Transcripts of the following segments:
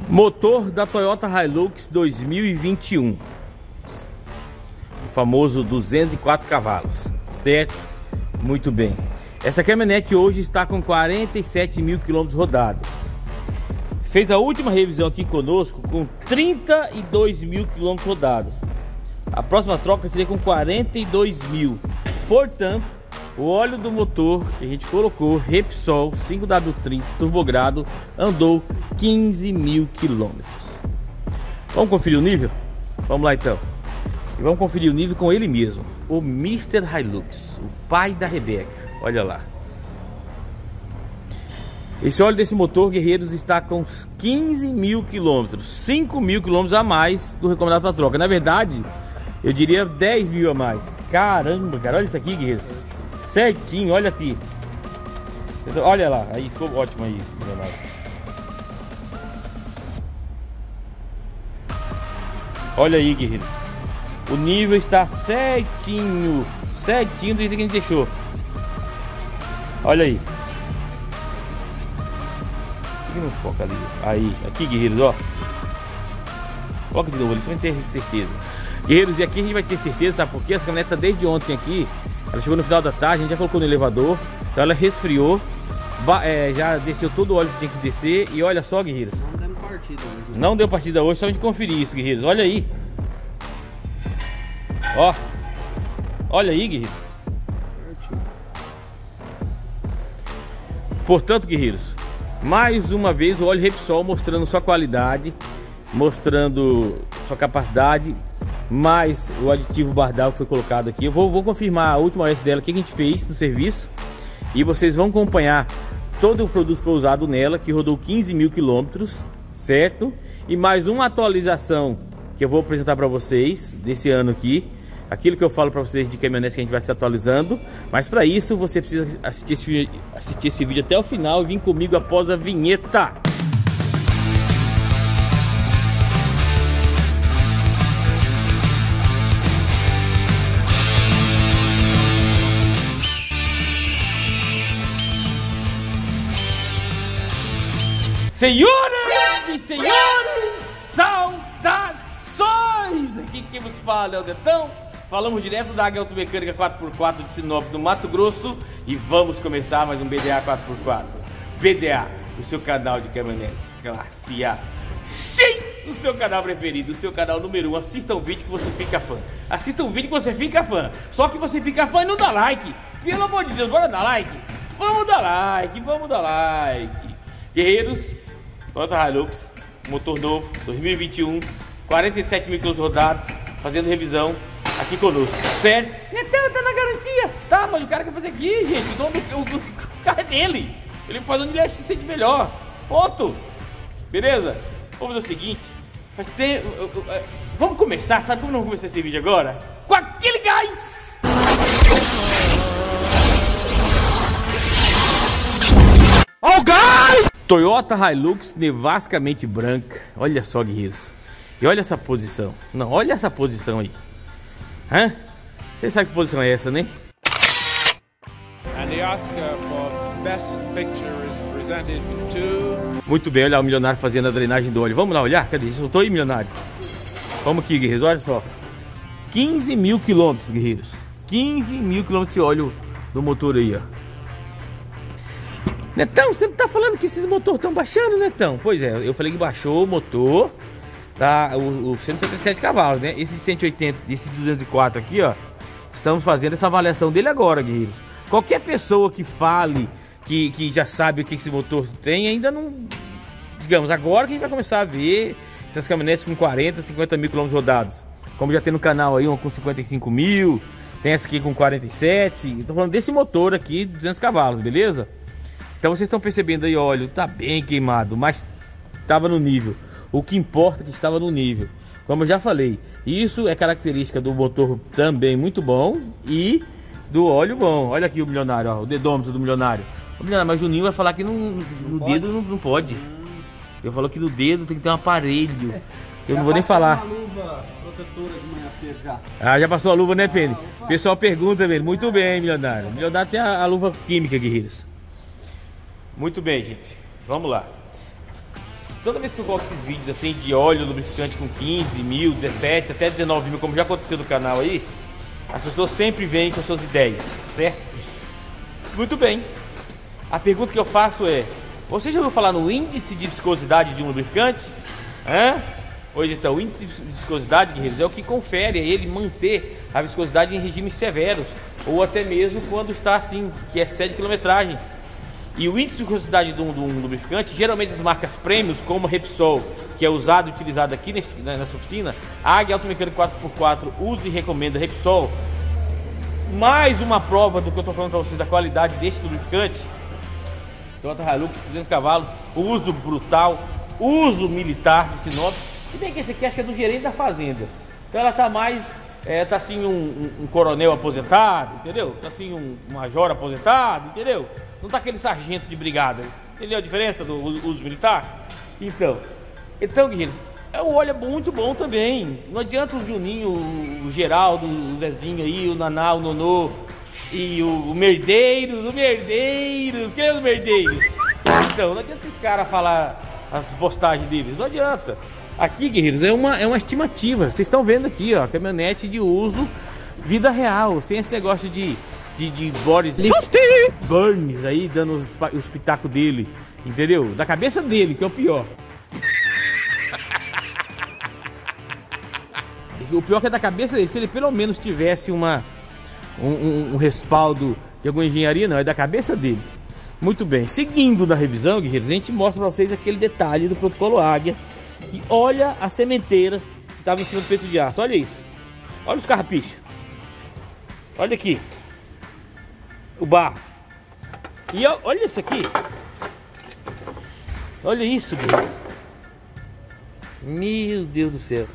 Motor da Toyota Hilux 2021, o famoso 204 cavalos, certo? Muito bem. Essa caminhonete hoje está com 47 mil quilômetros rodados. Fez a última revisão aqui conosco com 32 mil quilômetros rodados. A próxima troca seria com 42 mil. Portanto, o óleo do motor que a gente colocou, Repsol 5W30 turbogrado, andou 15 mil quilômetros. Vamos conferir o nível? Vamos lá então. E vamos conferir o nível com ele mesmo, o Mr. Hilux, o pai da Rebeca. Olha lá. Esse óleo desse motor, guerreiros, está com 15 mil quilômetros, 5 mil quilômetros a mais do recomendado para troca. Na verdade, eu diria 10 mil a mais. Caramba, cara, olha isso aqui, guerreiros. Certinho, olha aqui. Olha lá, aí ficou ótimo aí, Leonardo. Olha aí, guerreiros. O nível está certinho, certinho do jeito que a gente deixou. Olha aí. Por que não foca ali? Aí, aqui, guerreiros, ó. Foca de novo ali, só vai ter certeza. Guerreiros, e aqui a gente vai ter certeza, sabe por quê? Essa caminhonete tá desde ontem aqui. Ela chegou no final da tarde, a gente já colocou no elevador. Então ela resfriou, já desceu todo o óleo que tinha que descer. E olha só, guerreiros, não deu partida hoje. Não deu partida hoje, só a gente conferir isso, guerreiros. Olha aí. Ó. Olha aí, guerreiros. Portanto, guerreiros, mais uma vez o óleo Repsol mostrando sua qualidade, mostrando sua capacidade, mais o aditivo Bardal que foi colocado aqui. Eu vou confirmar a última vez dela, o que a gente fez no serviço, e vocês vão acompanhar todo o produto que foi usado nela, que rodou 15 mil quilômetros, certo? E mais uma atualização que eu vou apresentar para vocês desse ano aqui, aquilo que eu falo para vocês de caminhonete que a gente vai se atualizando. Mas para isso você precisa assistir esse vídeo até o final e vir comigo após a vinheta. Senhoras e senhores, saudações! Aqui quem vos fala é o Detão. Falamos direto da Águia Automecânica 4x4 de Sinop, no Mato Grosso. E vamos começar mais um BDA 4x4. BDA, o seu canal de caminhonetes classe A. Sim, o seu canal preferido, o seu canal número 1. Assista um vídeo que você fica fã. Assista um vídeo que você fica fã. Só que você fica fã e não dá like. Pelo amor de Deus, bora dar like? Vamos dar like, vamos dar like. Guerreiros, Toyota Hilux, motor novo, 2021, 47 mil quilômetros rodados, fazendo revisão aqui conosco, certo? Netão, tá na garantia. Tá, mas o cara quer fazer aqui, gente. O dono do cara é dele. Ele faz onde ele se sente melhor. Ponto. Beleza? Vamos fazer o seguinte. Vamos começar. Sabe como não vamos começar esse vídeo agora? Com aquele gás! Ó o gás! Toyota Hilux nevascamente branca. Olha só, guerreiros. E olha essa posição. Não, olha essa posição aí. Hã? Você sabe que posição é essa, né? And the Oscar for Best Picture is presented to... Muito bem, olha o milionário fazendo a drenagem do óleo. Vamos lá olhar? Cadê? Eu tô aí, milionário. Vamos aqui, guerreiros, olha só. 15 mil quilômetros, guerreiros. 15 mil quilômetros de óleo do motor aí, ó. Netão, você não tá falando que esses motores estão baixando, Netão? Pois é, eu falei que baixou o motor. Tá, o 177 cavalos, né? Esse de 180, esse de 204 aqui, ó. Estamos fazendo essa avaliação dele agora, guerreiros. Qualquer pessoa que fale que já sabe o que esse motor tem, ainda não... Digamos, agora que a gente vai começar a ver essas caminhonetes com 40, 50 mil quilômetros rodados. Como já tem no canal aí, uma com 55 mil. Tem essa aqui com 47. Estou falando desse motor aqui, 200 cavalos, beleza? Então vocês estão percebendo aí, óleo tá bem queimado, mas estava no nível. O que importa é que estava no nível. Como eu já falei, isso é característica do motor também muito bom e do óleo bom. Olha aqui o milionário, ó, o dedômetro do milionário. O milionário, mas o Juninho vai falar que no dedo não pode. Eu falo que no dedo tem que ter um aparelho. Eu não vou nem falar. Uma luva protetora de manhã cedo já. Ah, já passou a luva, né, Penny? O pessoal pergunta, velho. Muito bem, milionário. O milionário tem a luva química, guerreiros. Muito bem, gente. Vamos lá. toda vez que eu coloco esses vídeos assim de óleo lubrificante com 15 mil, 17, até 19 mil, como já aconteceu no canal aí, as pessoas sempre vêm com suas ideias, certo? Muito bem. A pergunta que eu faço é: você já ouviu falar no índice de viscosidade de um lubrificante? Hoje então, o índice de viscosidade, guerreiros, é o que confere a ele manter a viscosidade em regimes severos, ou até mesmo quando está assim, que excede quilometragem. E o índice de viscosidade de um lubrificante, geralmente as marcas premiums, como Repsol, que é usado e utilizado aqui nessa oficina, Águia Automecânica 4x4 usa e recomenda Repsol. Mais uma prova do que eu estou falando para vocês da qualidade deste lubrificante. Toyota Hilux, 200 cavalos, uso brutal, uso militar de Sinop. Se bem que esse aqui acho que é do gerente da fazenda. Então ela tá mais, tá assim um coronel aposentado, entendeu? Tá assim um major aposentado, entendeu? Não tá aquele sargento de brigada, entendeu a diferença do uso militar? Então guerreiros, o óleo é muito bom também. Não adianta o Juninho, o Geraldo, o Zezinho aí, o Naná, o Nonô e o Merdeiros, quem é os Merdeiros? Então, não adianta esses caras falar as postagens deles, não adianta. Aqui, guerreiros, é uma estimativa. Vocês estão vendo aqui, ó, caminhonete de uso, vida real, sem esse negócio de Boris Burns aí, dando os pitacos dele, entendeu? Da cabeça dele, que é o pior. O pior que é da cabeça dele. Se ele pelo menos tivesse um respaldo de alguma engenharia, não, é da cabeça dele. Muito bem, seguindo na revisão, guerreiros, a gente mostra para vocês aquele detalhe do protocolo Águia. Que olha a sementeira que estava em cima do peito de aço. Olha isso. Olha os carrapichos. Olha aqui o barro. E olha isso aqui. Olha isso, guerreiros. Meu Deus do céu.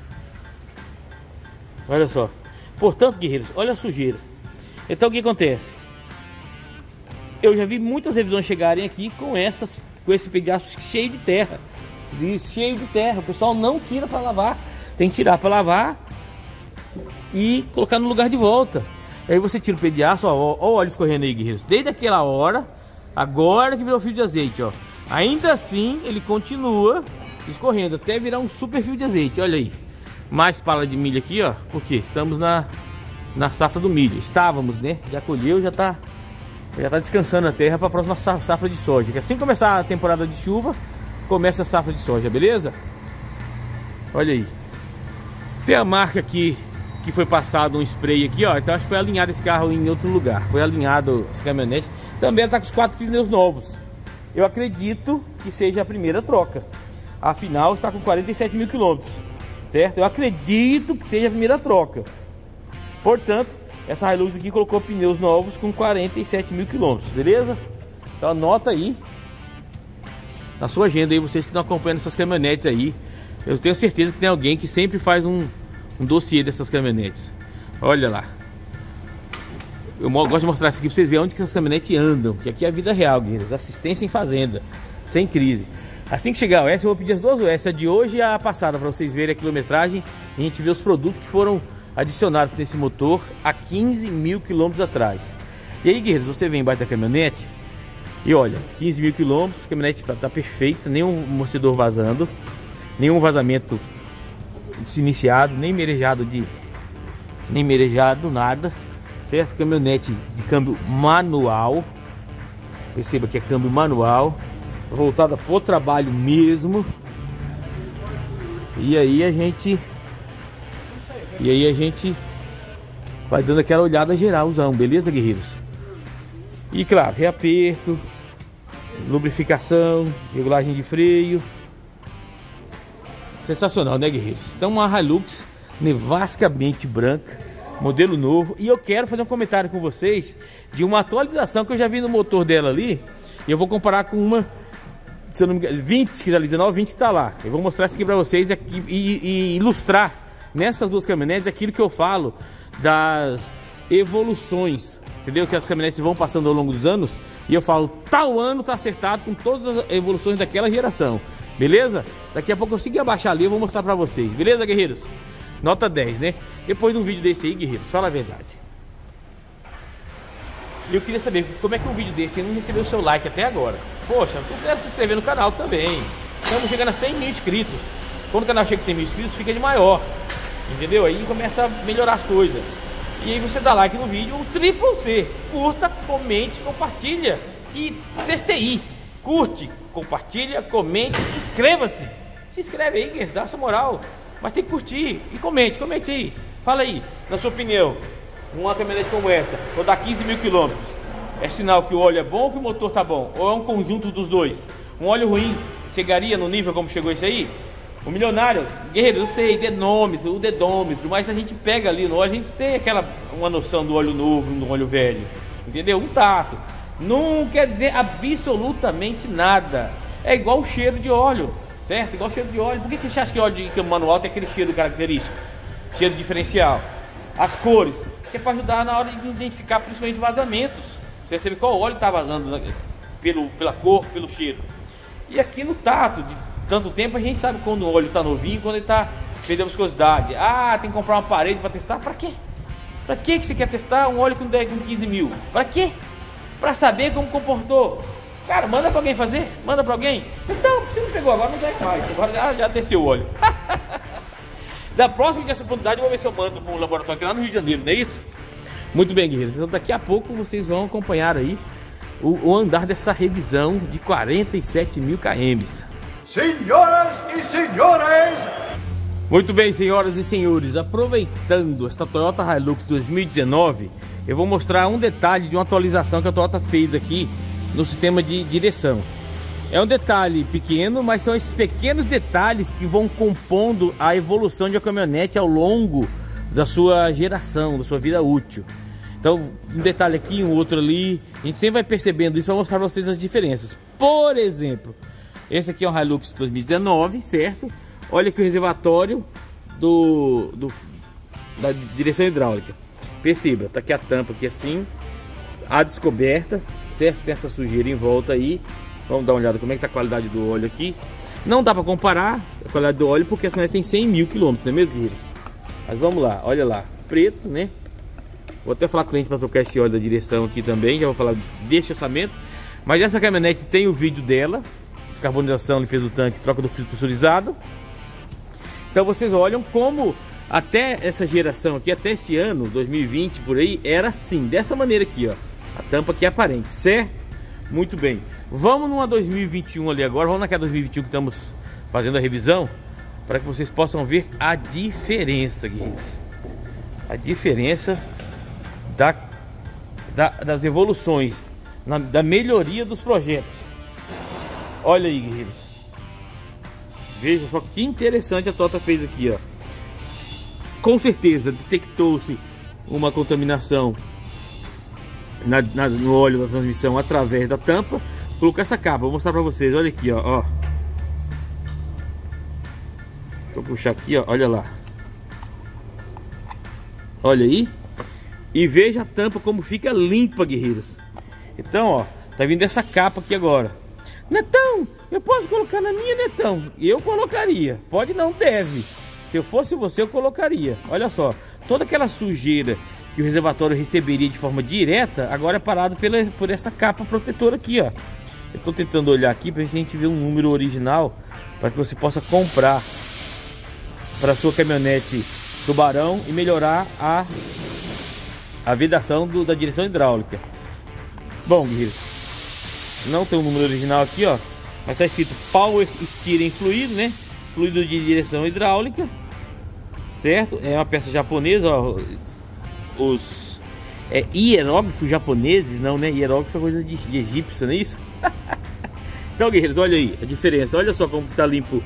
Olha só. Portanto, guerreiros, olha a sujeira. Então o que acontece? Eu já vi muitas revisões chegarem aqui com esse peito de aço cheio de terra. Cheio de terra. O pessoal não tira para lavar. Tem que tirar para lavar e colocar no lugar de volta. Aí você tira o peito de aço, ó o óleo escorrendo aí, guerreiros. Desde aquela hora, agora que virou fio de azeite, ó. Ainda assim, ele continua escorrendo até virar um super fio de azeite. Olha aí. Mais pala de milho aqui, ó. Porque estamos na safra do milho. Estávamos, né? Já colheu, já tá descansando a terra para a próxima safra de soja. Que assim começar a temporada de chuva, começa a safra de soja, beleza? Olha aí. Tem a marca aqui que foi passado um spray aqui, ó. Então acho que foi alinhado esse carro em outro lugar. Foi alinhado esse caminhonete. Também tá com os 4 pneus novos. Eu acredito que seja a primeira troca. Afinal, está com 47 mil quilômetros, certo? Eu acredito que seja a primeira troca. Portanto, essa Hilux aqui colocou pneus novos com 47 mil quilômetros, beleza? Então anota aí na sua agenda aí, vocês que estão acompanhando essas caminhonetes aí. Eu tenho certeza que tem alguém que sempre faz um dossiê dessas caminhonetes. Olha lá. Eu gosto de mostrar isso aqui pra vocês verem onde que essas caminhonetes andam. Que aqui é a vida real, guerreiros. Assistência em fazenda, sem crise. Assim que chegar o S, eu vou pedir as duas OS, a de hoje e a passada, para vocês verem a quilometragem e a gente ver os produtos que foram adicionados nesse motor há 15 mil quilômetros atrás. E aí, guerreiros, você vem embaixo da caminhonete e olha, 15 mil quilômetros, a caminhonete tá perfeita, nenhum amortecedor vazando, nenhum vazamento iniciado, nem merejado nada, certo? Caminhonete de câmbio manual, perceba que é câmbio manual, voltada para o trabalho mesmo. E aí a gente vai dando aquela olhada geralzão, beleza, guerreiros? E claro, reaperto, lubrificação, regulagem de freio. Sensacional, né, guerreiros? Então uma Hilux nevascamente branca, modelo novo. E eu quero fazer um comentário com vocês de uma atualização que eu já vi no motor dela ali. E eu vou comparar com uma, se eu não me engano, 20 que tá ali, 19, 20 que tá lá. Eu vou mostrar isso aqui pra vocês aqui, e ilustrar nessas duas caminhonetes aquilo que eu falo das evoluções, entendeu? Que as caminhonetes vão passando ao longo dos anos. E eu falo, tal ano tá acertado com todas as evoluções daquela geração. Beleza? Daqui a pouco eu consegui abaixar ali, eu vou mostrar pra vocês. Beleza, guerreiros? Nota 10, né? Depois de um vídeo desse aí, guerreiros, fala a verdade. Eu queria saber como é que um vídeo desse não recebeu o seu like até agora. Poxa, considere se inscrever no canal também. estamos chegando a 100 mil inscritos. Quando o canal chega a 100 mil inscritos, fica de maior, entendeu? Aí começa a melhorar as coisas. E aí você dá like no vídeo, o triplo C. Curta, comente, compartilha. E CCI, curte, compartilha, comente, inscreva-se. Se inscreve aí, guerreiro, dá essa moral. Mas tem que curtir e comente aí. Fala aí, na sua opinião, uma caminhonete como essa, vou dar 15 mil quilômetros. É sinal que o óleo é bom ou que o motor tá bom? Ou é um conjunto dos dois? Um óleo ruim chegaria no nível como chegou esse aí? O milionário, guerreiro, eu sei, o dedômetro, mas a gente pega ali no óleo, a gente tem uma noção do óleo novo e do óleo velho, entendeu? Um tato. Não quer dizer absolutamente nada. É igual o cheiro de óleo, certo? Igual o cheiro de óleo. Por que você acha que óleo de manual tem aquele cheiro característico? Cheiro diferencial. As cores, que é para ajudar na hora de identificar principalmente vazamentos. Você sabe qual óleo está vazando pela cor, pelo cheiro. E aqui no tato, de tanto tempo, a gente sabe quando o óleo está novinho, quando ele está perdendo viscosidade. Ah, tem que comprar uma parede para testar. Para quê? Para que você quer testar um óleo com 15 mil? Para quê? Para saber como comportou. Cara, manda para alguém fazer? Manda para alguém? Então, você não pegou agora, não vai mais. Agora já desceu o óleo. Da próxima oportunidade, eu vou ver se eu mando para um laboratório aqui lá no Rio de Janeiro, não é isso? Muito bem, guerreiros. Então daqui a pouco vocês vão acompanhar aí o andar dessa revisão de 47 mil km. Senhoras e senhores! Muito bem, senhoras e senhores, aproveitando esta Toyota Hilux 2019, eu vou mostrar um detalhe de uma atualização que a Toyota fez aqui no sistema de direção. É um detalhe pequeno, mas são esses pequenos detalhes que vão compondo a evolução de uma caminhonete ao longo da sua geração, da sua vida útil. Então, um detalhe aqui, um outro ali, a gente sempre vai percebendo isso para mostrar para vocês as diferenças. Por exemplo, esse aqui é um Hilux 2019, certo? Olha aqui o reservatório da direção hidráulica. Perceba, tá aqui a tampa aqui assim, a descoberta, certo? Tem essa sujeira em volta aí. Vamos dar uma olhada como é que tá a qualidade do óleo aqui. Não dá para comparar a qualidade do óleo porque essa caminhonete tem 100 mil quilômetros, não é mesmo, guerreiros? Mas vamos lá, olha lá, preto, né? Vou até falar com o cliente para trocar esse óleo da direção aqui também. Já vou falar desse orçamento. Mas essa caminhonete tem o vídeo dela: descarbonização, limpeza do tanque, troca do filtro pressurizado. Então vocês olham como até essa geração aqui, até esse ano 2020 por aí, era assim, dessa maneira aqui, ó. A tampa aqui é aparente, certo? Muito bem. Vamos numa 2021 ali agora. Vamos naquela 2021 que estamos fazendo a revisão, para que vocês possam ver a diferença, guerreiros. A diferença das evoluções, da melhoria dos projetos. Olha aí, guerreiros. Veja só que interessante a Toyota fez aqui, ó. Com certeza detectou-se uma contaminação no óleo da transmissão através da tampa. Colocou essa capa, vou mostrar para vocês. Olha aqui, ó. Deixa eu puxar aqui, ó. Olha lá. Olha aí. E veja a tampa como fica limpa, guerreiros. Então, ó, tá vindo essa capa aqui agora. Netão, eu posso colocar na minha, Netão? Eu colocaria. Pode não, deve. Se eu fosse você, eu colocaria. Olha só, toda aquela sujeira que o reservatório receberia de forma direta, agora é parado por essa capa protetora aqui, ó. Eu tô tentando olhar aqui pra gente ver um número original, para que você possa comprar para sua caminhonete Tubarão e melhorar a vedação da direção hidráulica. Bom, guerreiros, não tem um número original aqui, ó, mas tá escrito Power Steering Fluido, né? Fluido de direção hidráulica, certo? É uma peça japonesa, ó. Os hieróglifos japoneses, não, né? Hieróglifo é coisa de egípcio, não é isso? Então, guerreiros, olha aí a diferença. Olha só como tá limpo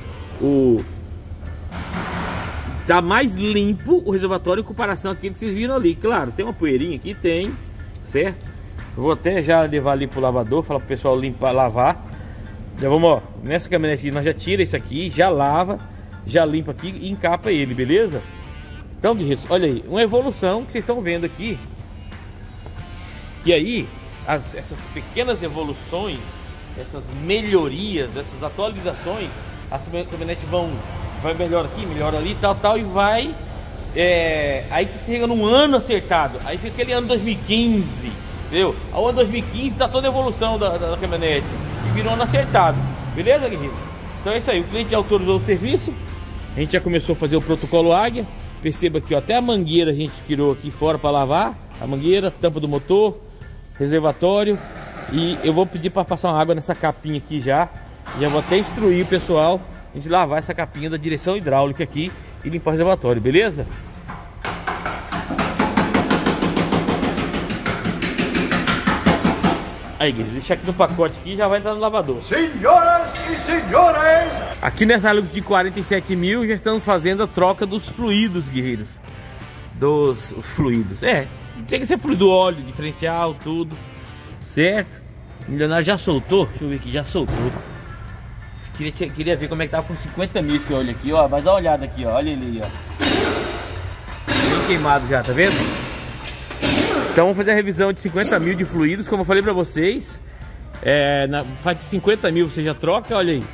tá mais limpo o reservatório em comparação àquele que vocês viram ali. Claro, tem uma poeirinha aqui, tem, certo? Eu vou até já levar ali pro lavador, falar pro pessoal limpar, lavar. Já vamos, ó, nessa caminhonete aqui nós já tira isso aqui, já lava, já limpa aqui e encapa ele, beleza? Então, guerreiros, olha aí, uma evolução que vocês estão vendo aqui. Que aí, essas pequenas evoluções, essas melhorias, essas atualizações, as caminhonetes vai melhor aqui, melhor ali, tal, e vai... aí que chega num ano acertado, aí fica aquele ano 2015, entendeu? O ano 2015 tá toda a evolução da caminhonete, e virou ano acertado, beleza, guerreiro? Então é isso aí, o cliente já autorizou o serviço. A gente já começou a fazer o protocolo Águia. Perceba que ó, até a mangueira a gente tirou aqui fora para lavar. A mangueira, tampa do motor, reservatório. E eu vou pedir para passar uma água nessa capinha aqui já. Já vou até instruir o pessoal a gente lavar essa capinha da direção hidráulica aqui e limpar o reservatório, beleza? Aí, guys, deixar aqui no pacote aqui e já vai entrar no lavador. Senhoras e senhores! Aqui nessa Hilux de 47 mil já estamos fazendo a troca dos fluidos, guerreiros. Dos fluidos, tem que ser fluido, óleo, diferencial, tudo. Certo? O milionário já soltou, deixa eu ver aqui, já soltou. Queria ver como é que tava com 50 mil esse óleo aqui, ó. Mas dá uma olhada aqui, ó, olha ele aí, ó. Bem queimado já, tá vendo? Então vamos fazer a revisão de 50 mil de fluidos, como eu falei pra vocês. Faz de 50 mil você já troca, olha aí.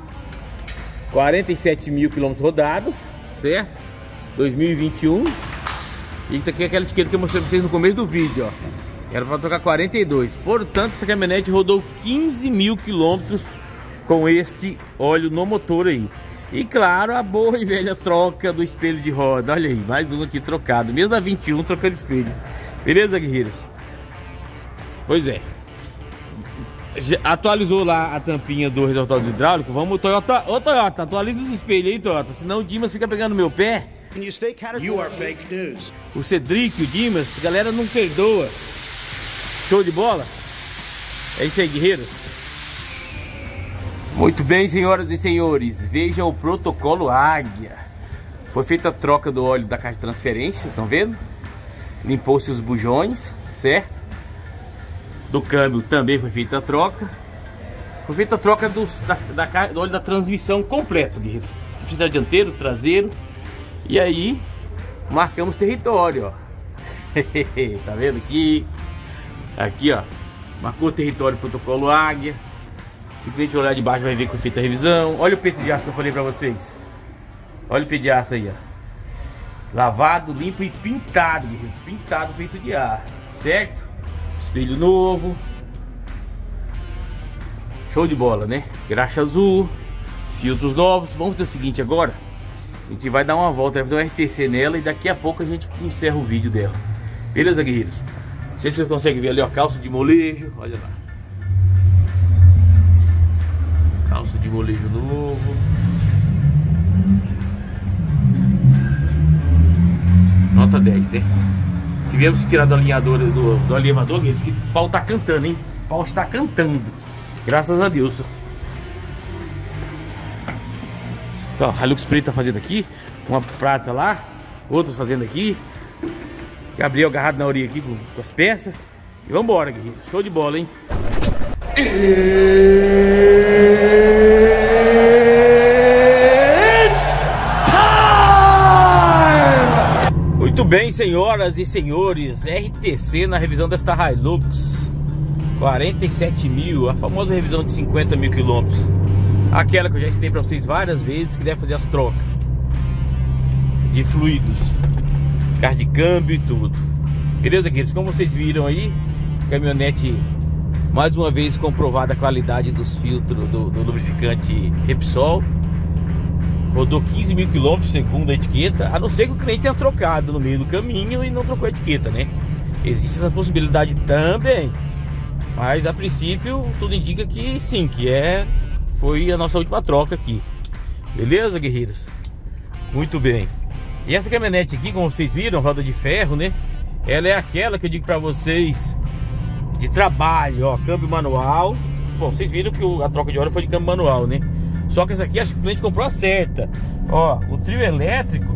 47 mil quilômetros rodados, certo? 2021. E isso aqui é aquela etiqueta que eu mostrei pra vocês no começo do vídeo, ó. Era pra trocar 42. Portanto, essa caminhonete rodou 15 mil quilômetros com este óleo no motor aí. E claro, a boa e velha troca do espelho de roda. Olha aí, mais um aqui trocado. Mesmo da 21 trocando espelho. Beleza, guerreiros? Pois é. Já atualizou lá a tampinha do reservatório hidráulico. Vamos, Toyota. Ô, Toyota, atualiza os espelhos aí, Toyota. Senão o Dimas fica pegando meu pé. You are fake news. O Cedric, o Dimas, a galera não perdoa. Show de bola? É isso aí, guerreiros. Muito bem, senhoras e senhores. Veja o protocolo Águia. Foi feita a troca do óleo da caixa de transferência, estão vendo? Limpou-se os bujões, certo? Do câmbio também foi feita a troca. Foi feita a troca do óleo da transmissão completo, guerreiros. Freio dianteiro, traseiro. E aí, marcamos território, ó. Tá vendo aqui? Aqui, ó. Marcou o território protocolo Águia. Se o cliente olhar de baixo vai ver que foi feita a revisão. Olha o peito de aço que eu falei pra vocês. Olha o peito de aço aí, ó. Lavado, limpo e pintado, guerreiros. Pintado o peito de aço, certo? Espelho novo. Show de bola, né? Graxa azul. Filtros novos. Vamos fazer o seguinte agora. A gente vai dar uma volta, vai fazer um RTC nela e daqui a pouco a gente encerra o vídeo dela. Beleza, guerreiros? Não sei se vocês conseguem ver ali, ó, calça de molejo. Olha lá. Calça de molejo novo. Nota 10, né? Tivemos que tirar do alinhador, do elevador, guerreiros, que o pau tá cantando, hein? O pau está cantando. Graças a Deus. Então, a Hilux Preta tá fazendo aqui. Uma prata lá. Outras fazendo aqui. Gabriel agarrado na orelha aqui com as peças. E vambora, guerreiro. Show de bola, hein? Muito bem, senhoras e senhores. RTC na revisão desta Hilux 47 mil. A famosa revisão de 50 mil quilômetros. Aquela que eu já ensinei pra vocês várias vezes, que deve fazer as trocas de fluidos, carro de câmbio e tudo. Beleza, queridos? Como vocês viram aí, caminhonete mais uma vez comprovada a qualidade dos filtros do lubrificante Repsol. Rodou 15 mil quilômetros segundo a etiqueta. A não ser que o cliente tenha trocado no meio do caminho e não trocou a etiqueta, né? Existe essa possibilidade também. Mas a princípio tudo indica que sim, que foi a nossa última troca aqui. Beleza, guerreiros? Muito bem. E essa caminhonete aqui, como vocês viram, roda de ferro, né? Ela é aquela que eu digo pra vocês de trabalho, ó, câmbio manual. Bom, vocês viram que a troca de óleo foi de câmbio manual, né? Só que essa aqui acho que o cliente comprou a certa. Ó, o trio elétrico,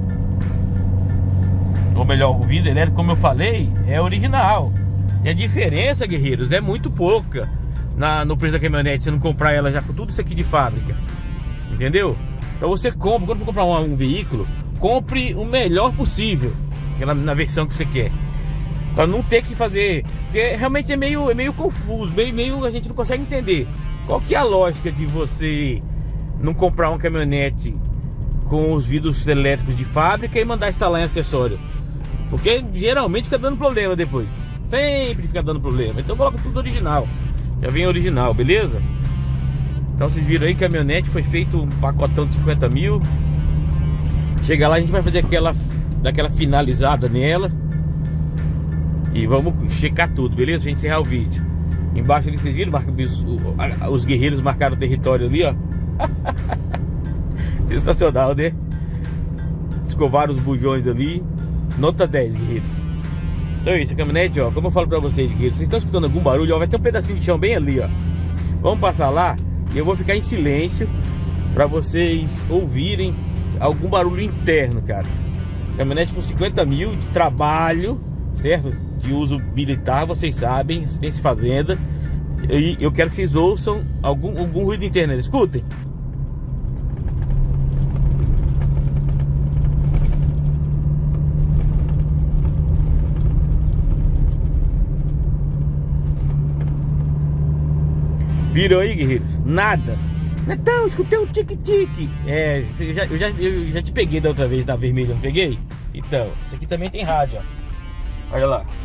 ou melhor, o vidro elétrico, como eu falei, é original. E a diferença, guerreiros, é muito pouca no preço da caminhonete. Você não comprar ela já com tudo isso aqui de fábrica. Entendeu? Então você compra, quando for comprar um veículo, compre o melhor possível, na versão que você quer, para não ter que fazer, porque realmente é meio confuso, meio a gente não consegue entender qual que é a lógica de você não comprar uma caminhonete com os vidros elétricos de fábrica e mandar instalar em acessório, porque geralmente fica dando problema depois, sempre fica dando problema. Então coloca tudo original, já vem original, beleza? Então vocês viram aí, caminhonete, foi feito um pacotão de 50 mil. Chega lá, a gente vai fazer daquela finalizada nela. E vamos checar tudo, beleza? A gente encerrar o vídeo. Embaixo ali vocês viram, os guerreiros marcaram o território ali, ó. Sensacional, né? Escovaram os bujões ali. Nota 10, guerreiros. Então é isso, a caminhonete, ó. Como eu falo pra vocês, guerreiros, vocês estão escutando algum barulho, ó, vai ter um pedacinho de chão bem ali, ó. Vamos passar lá e eu vou ficar em silêncio pra vocês ouvirem algum barulho interno, cara. Caminhonete com 50 mil de trabalho, certo? De uso militar, vocês sabem, assistência fazenda. E eu quero que vocês ouçam algum ruído interno. Escutem. Viram aí, guerreiros? Nada. Então, escutei um tique-tique. É, eu já te peguei da outra vez na vermelha, não peguei? Então, isso aqui também tem rádio, ó. Olha lá.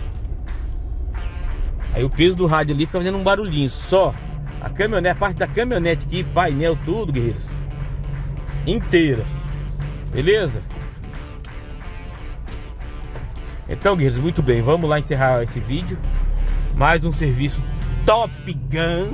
Aí o peso do rádio ali fica fazendo um barulhinho. Só a caminhonete, a parte da caminhonete aqui, painel, tudo, guerreiros, inteira. Beleza? Então, guerreiros, muito bem. Vamos lá encerrar esse vídeo. Mais um serviço Top Gun.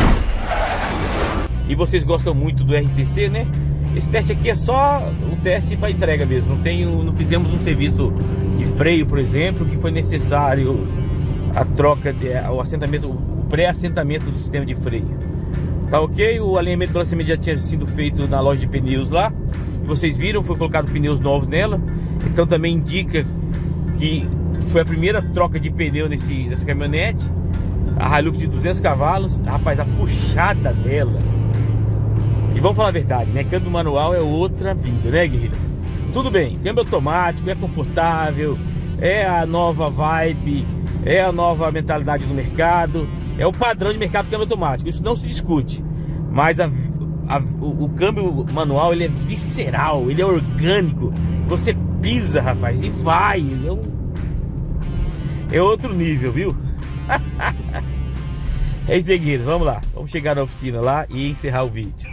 E vocês gostam muito do RTC, né? Esse teste aqui é só o teste para entrega mesmo. Não fizemos um serviço de freio, por exemplo, que foi necessário a troca o assentamento, o pré-assentamento do sistema de freio. Tá ok? O alinhamento do balanceamento já tinha sido feito na loja de pneus lá. E vocês viram, foi colocado pneus novos nela. Então também indica que foi a primeira troca de pneu nessa caminhonete. A Hilux de 200 cavalos. Rapaz, a puxada dela. E vamos falar a verdade, né? Câmbio manual é outra vida, né, guerreiros? Tudo bem, câmbio automático, é confortável, é a nova vibe, é a nova mentalidade do mercado, é o padrão de mercado do câmbio automático, isso não se discute. Mas o câmbio manual, ele é visceral, ele é orgânico. Você pisa, rapaz, e vai. É outro nível, viu? É isso aí, guerreiros, vamos lá. Vamos chegar na oficina lá e encerrar o vídeo.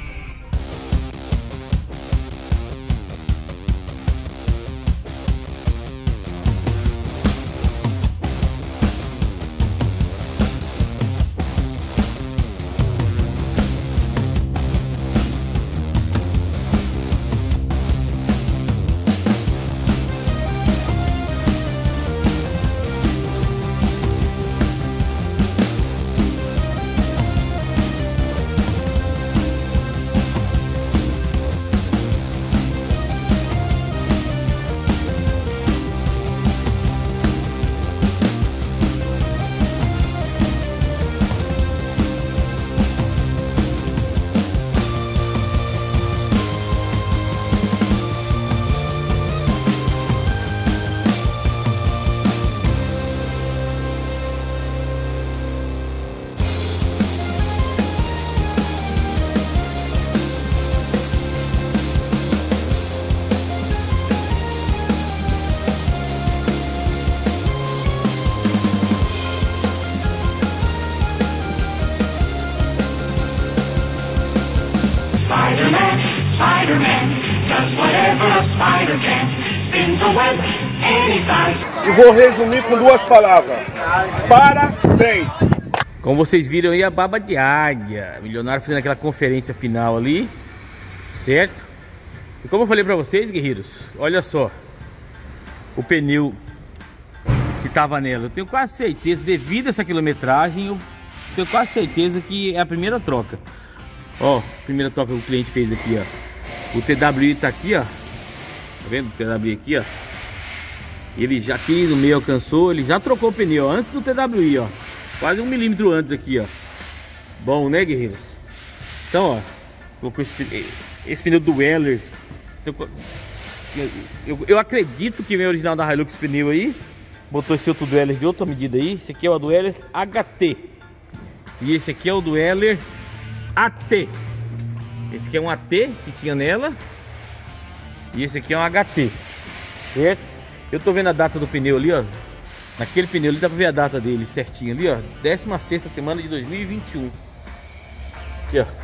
E vou resumir com duas palavras: parabéns! Como vocês viram aí, a baba de águia. Milionário fazendo aquela conferência final ali, certo? E como eu falei pra vocês, guerreiros, olha só o pneu que tava nela. Eu tenho quase certeza, devido a essa quilometragem, eu tenho quase certeza que é a primeira troca. Ó, primeira troca que o cliente fez aqui, ó. O TWI tá aqui, ó. Tá vendo o TWI aqui, ó? Ele já aqui no meio alcançou, ele já trocou o pneu antes do TWI, ó. Quase 1 milímetro antes aqui, ó. Bom, né, guerreiros? Então, ó, colocou esse pneu do Weller. Então, eu acredito que vem original da Hilux pneu aí. Botou esse outro Dweller de outra medida aí. Esse aqui é o Dweller HT. E esse aqui é o Dweller AT. Esse aqui é um AT que tinha nela. E esse aqui é um HT. Certo? Eu tô vendo a data do pneu ali, ó. Naquele pneu ali dá pra ver a data dele certinho ali, ó. 16ª semana de 2021. Aqui, ó.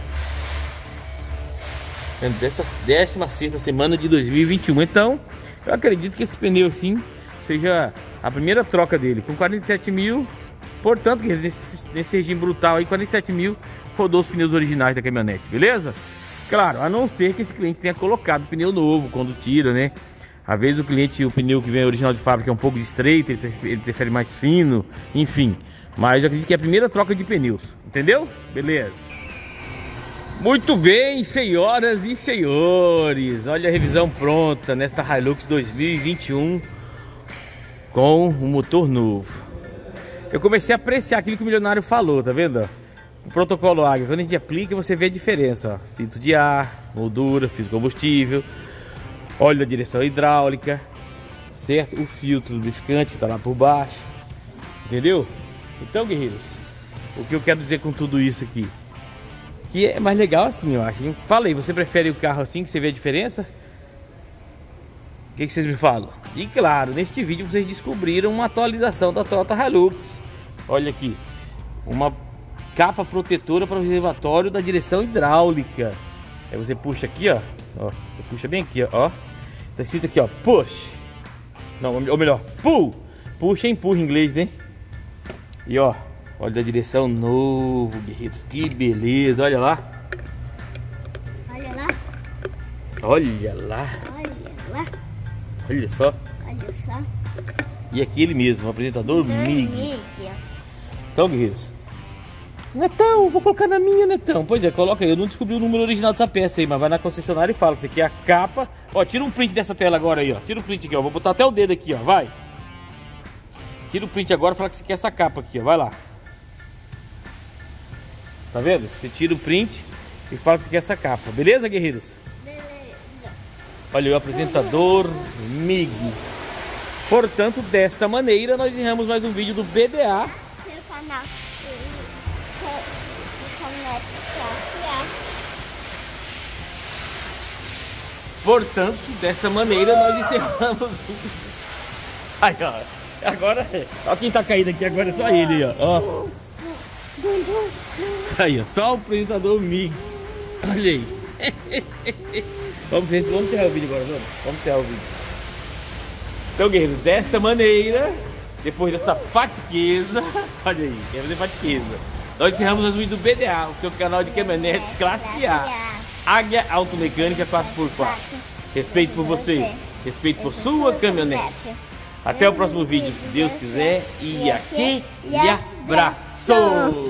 Dessa 16ª semana de 2021. Então, eu acredito que esse pneu assim seja a primeira troca dele. Com 47 mil, portanto, nesse regime brutal aí, 47 mil rodou os pneus originais da caminhonete, beleza? Claro, a não ser que esse cliente tenha colocado pneu novo quando tira, né? Às vezes o pneu que vem original de fábrica é um pouco estreito, ele prefere mais fino, enfim. Mas eu acredito que é a primeira troca de pneus, entendeu? Beleza. Muito bem, senhoras e senhores, olha a revisão pronta nesta Hilux 2021 com um motor novo. Eu comecei a apreciar aquilo que o milionário falou, tá vendo? O protocolo Águia, quando a gente aplica, você vê a diferença, ó. Filtro de ar, moldura, filtro de combustível, óleo da direção hidráulica, certo? O filtro lubrificante que tá lá por baixo, entendeu? Então, guerreiros, o que eu quero dizer com tudo isso aqui? Que é mais legal assim, eu acho. Falei, você prefere o carro assim que você vê a diferença? O que vocês me falam? E claro, neste vídeo vocês descobriram uma atualização da Toyota Hilux. Olha aqui, uma capa protetora para o reservatório da direção hidráulica. Aí você puxa aqui, ó, você puxa bem aqui, ó. Tá escrito aqui, ó, push. Não, ou melhor, pull. Puxa e empurra em inglês, né? E ó, óleo da direção novo, guerreiros. Que beleza, olha lá. Olha lá. Olha lá. Olha lá. Olha só. Olha só. E aqui ele mesmo, o apresentador MIG. Então, guerreiros. Netão, vou colocar na minha, Netão. Pois é, coloca aí. Eu não descobri o número original dessa peça aí, mas vai na concessionária e fala que isso aqui é a capa. Ó, tira um print dessa tela agora aí, ó. Tira um print aqui, ó. Vou botar até o dedo aqui, ó. Vai. Tira o print agora e fala que isso aqui é essa capa aqui, ó. Vai lá. Tá vendo? Você tira o print e fala que isso aqui é essa capa. Beleza, guerreiros? Beleza. Olha o apresentador MIG. Portanto, desta maneira, nós encerramos mais um vídeo do BDA. Seu canal. Portanto, desta maneira, nós encerramos o... Aí, ó. Agora, ó quem tá caído aqui agora, é só ele, ó. Aí, ó, só o apresentador MIG. Olha aí. Vamos encerrar o vídeo agora, vamos encerrar o vídeo. Então, guerreiros, desta maneira, depois dessa fatiqueza, olha aí, quer fazer fatiqueza, nós encerramos mais um vídeo do BDA, o seu canal de caminhonetes classe A. Águia Automecânica 4x4. Respeito por você, respeito por sua caminhonete. Até o próximo vídeo, se Deus quiser. E aqui, e abraço!